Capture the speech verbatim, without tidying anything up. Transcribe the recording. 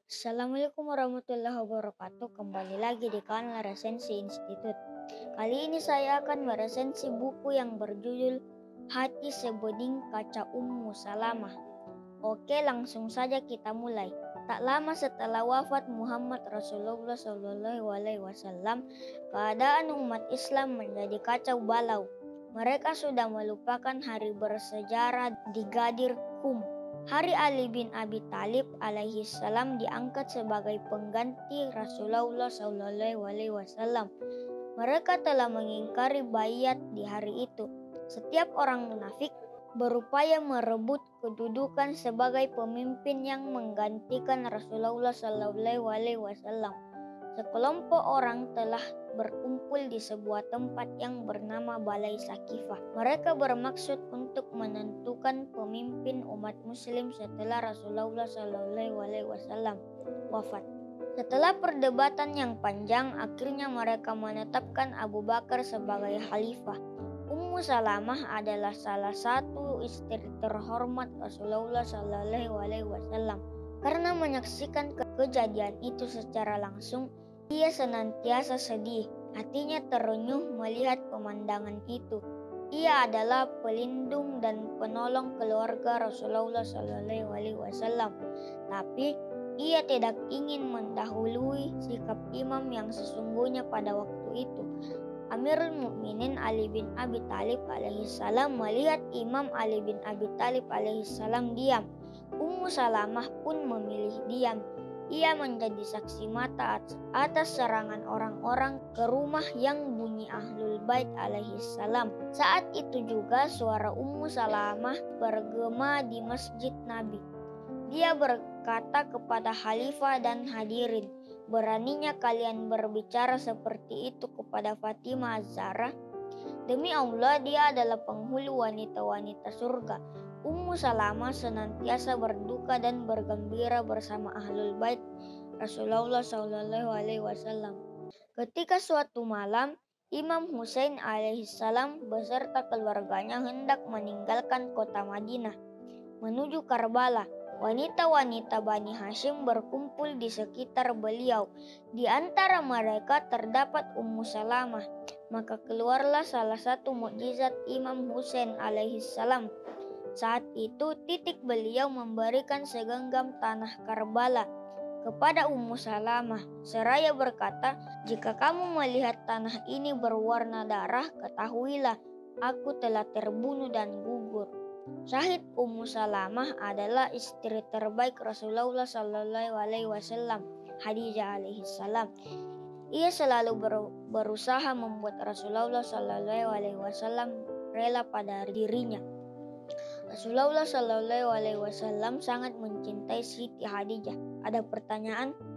Assalamualaikum warahmatullahi wabarakatuh. Kembali lagi di kanal Resensi Institut. Kali ini saya akan meresensi buku yang berjudul Hati Sebening Kaca Ummu Salamah. Oke, langsung saja kita mulai. Tak lama setelah wafat Muhammad Rasulullah shallallahu alaihi wasallam, keadaan umat Islam menjadi kacau balau. Mereka sudah melupakan hari bersejarah di Ghadir Qum. Hari Ali bin Abi Thalib alaihi salam diangkat sebagai pengganti Rasulullah shallallahu alaihi wasallam. Mereka telah mengingkari baiat di hari itu. Setiap orang munafik berupaya merebut kedudukan sebagai pemimpin yang menggantikan Rasulullah shallallahu alaihi wasallam. Sekelompok orang telah berkumpul di sebuah tempat yang bernama Balai Sakifah. Mereka bermaksud untuk menentukan pemimpin umat muslim setelah Rasulullah shallallahu alaihi wasallam wafat. Setelah perdebatan yang panjang, akhirnya mereka menetapkan Abu Bakar sebagai khalifah. Ummu Salamah adalah salah satu istri terhormat Rasulullah shallallahu alaihi wasallam. Karena menyaksikan ke- kejadian itu secara langsung, ia senantiasa sedih, hatinya terenyuh melihat pemandangan itu. Ia adalah pelindung dan penolong keluarga Rasulullah shallallahu alaihi wasallam. Tapi ia tidak ingin mendahului sikap imam yang sesungguhnya pada waktu itu. Amirul Mukminin Ali bin Abi Thalib alaihi salam melihat Imam Ali bin Abi Thalib alaihi salam diam. Ummu Salamah pun memilih diam. Ia menjadi saksi mata atas serangan orang-orang ke rumah yang bunyi Ahlul Bait alaihi salam. Saat itu juga suara Ummu Salamah bergema di Masjid Nabi. Dia berkata kepada khalifah dan hadirin, "Beraninya kalian berbicara seperti itu kepada Fatimah Az-Zahra? Demi Allah, dia adalah penghulu wanita-wanita surga." Ummu Salamah senantiasa berduka dan bergembira bersama Ahlul Bait Rasulullah shallallahu alaihi wasallam. Ketika suatu malam, Imam Husain alaihissalam beserta keluarganya hendak meninggalkan kota Madinah menuju Karbala. Wanita-wanita Bani Hashim berkumpul di sekitar beliau. Di antara mereka terdapat Ummu Salamah. Maka keluarlah salah satu mukjizat Imam Husain alaihissalam. Saat itu titik beliau memberikan segenggam tanah Karbala kepada Ummu Salamah seraya berkata, "Jika kamu melihat tanah ini berwarna darah, ketahuilah aku telah terbunuh dan gugur." Syahid Ummu Salamah adalah istri terbaik Rasulullah shallallahu alaihi wasallam, Khadijah alaihi salam. Ia selalu ber- berusaha membuat Rasulullah shallallahu alaihi wasallam rela pada dirinya. Rasulullah shallallahu alaihi wasallam sangat mencintai Siti Khadijah. Ada pertanyaan?